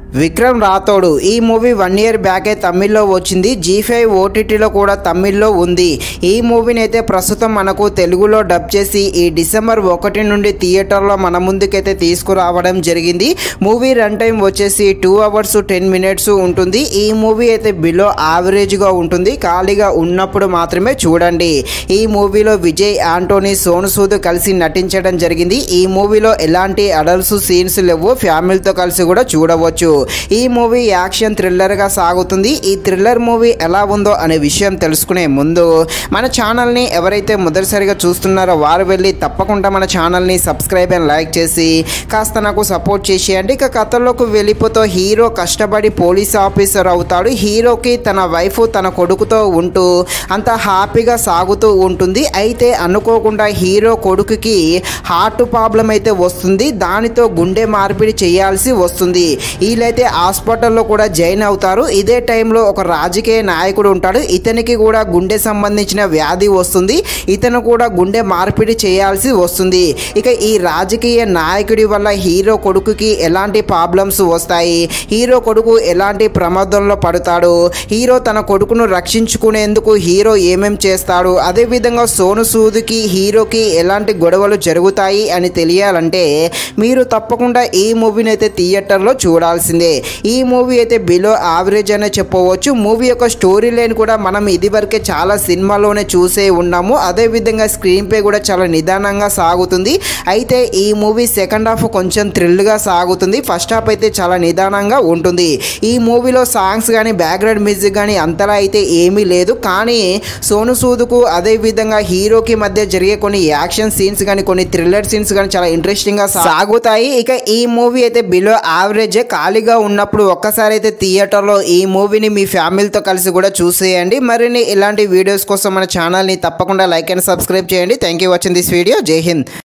విక్రమ్ రాథోడ్ ఈ movie 1 year బ్యాకే తమిళ్లో వచ్చింది. G5 ఓటీటీలో కూడా తమిళ్లో ఉంది. ఈ మూవీని అయితే ప్రస్తుతం మనకు తెలుగులో డబ్ చేసి ఈ డిసెంబర్ 1 నుండి థియేటర్లో మన ముందుకైతే తీసుకురావడం జరిగింది. మూవీ రన్ టైం వచ్చేసి 2 hours 10 minutes ఉంటుంది. ఈ మూవీ అయితే బిలో యావరేజ్గా ఉంటుంది. ఖాళీగా ఉన్నప్పుడు మాత్రమే చూడండి. ఈ మూవీలో విజయ్, ఆంటోనీ, సోను సూద్ కలిసి నటించడం జరిగింది. ఈ మూవీలో ఎలాంటి అడల్ట్స్ సీన్స్ లేవు. ఫ్యామిలీతో కలిసి కూడా చూడవచ్చు. ఈ మూవీ యాక్షన్ థ్రిల్లర్ గా సాగుతుంది. ఈ థ్రిల్లర్ మూవీ ఎలా ఉందో అనే విషయం తెలుసుకునే ముందు మన ఛానల్ని ఎవరైతే మొదటిసారిగా చూస్తున్నారో వారు వెళ్ళి తప్పకుండా మన ఛానల్ని సబ్స్క్రైబ్ అండ్ లైక్ చేసి కాస్త నాకు సపోర్ట్ చేసేయండి. ఇక కథలోకి వెళ్ళిపోతూ హీరో కష్టపడి పోలీస్ ఆఫీసర్ అవుతాడు. హీరోకి తన వైఫ్ తన కొడుకుతో ఉంటూ అంత హ్యాపీగా సాగుతూ ఉంటుంది. అయితే అనుకోకుండా హీరో కొడుకుకి హార్ట్ ప్రాబ్లం అయితే వస్తుంది. దానితో గుండె మార్పిడి చేయాల్సి వస్తుంది. వీళ్ళైతే హాస్పిటల్లో కూడా జాయిన్ అవుతారు. ఇదే టైంలో ఒక రాజకీయ నాయకుడు ఉంటాడు. ఇతనికి కూడా గుండె సంబంధించిన వ్యాధి వస్తుంది. ఇతను కూడా గుండె మార్పిడి చేయాల్సి వస్తుంది. ఇక ఈ రాజకీయ నాయకుడి వల్ల హీరో కొడుకుకి ఎలాంటి ప్రాబ్లమ్స్ వస్తాయి, హీరో కొడుకు ఎలాంటి ప్రమాదంలో పడతాడు, హీరో తన కొడుకును రక్షించుకునేందుకు హీరో ఏమేం చేస్తాడు, అదేవిధంగా సోను సూద్కి హీరోకి ఎలాంటి గొడవలు జరుగుతాయి అని తెలియాలంటే మీరు తప్పకుండా ఈ మూవీని అయితే థియేటర్లో చూడాల్సిందే. ఈ మూవీ అయితే బిలో యావరేజ్ అనే చెప్పవచ్చు. మూవీ యొక్క స్టోరీ లైన్ కూడా మనం ఇదివరకే చాలా సినిమాలోనే చూసే ఉన్నాము. అదేవిధంగా స్క్రీన్ ప్లే కూడా చాలా నిదానంగా సాగుతుంది. అయితే ఈ మూవీ సెకండ్ హాఫ్ కొంచెం థ్రిల్గా సాగుతుంది. ఫస్ట్ హాఫ్ అయితే చాలా నిదానంగా ఉంటుంది. ఈ మూవీలో సాంగ్స్ కానీ బ్యాక్గ్రౌండ్ మ్యూజిక్ కానీ అంతలా అయితే ఏమీ లేదు. కానీ సోను సూద్కు అదేవిధంగా హీరోకి మధ్య జరిగే కొన్ని యాక్షన్ సీన్స్ కానీ కొన్ని థ్రిల్లర్ సీన్స్ కానీ చాలా ఇంట్రెస్టింగ్గా సాగుతాయి. ఇక ఈ మూవీ అయితే బిలో యావరేజ్. ఖాళీగా ఉన్నప్పుడు ఒక్కసారి అయితే థియేటర్లో ఈ మూవీని మీ ఫ్యామిలీతో కలిసి కూడా చూసేయండి. మరిన్ని ఇలాంటి వీడియోస్ కోసం మన ఛానల్ని తప్పకుండా లైక్ అండ్ సబ్స్క్రైబ్ చేయండి. Thank you watching this video. జై హింద్.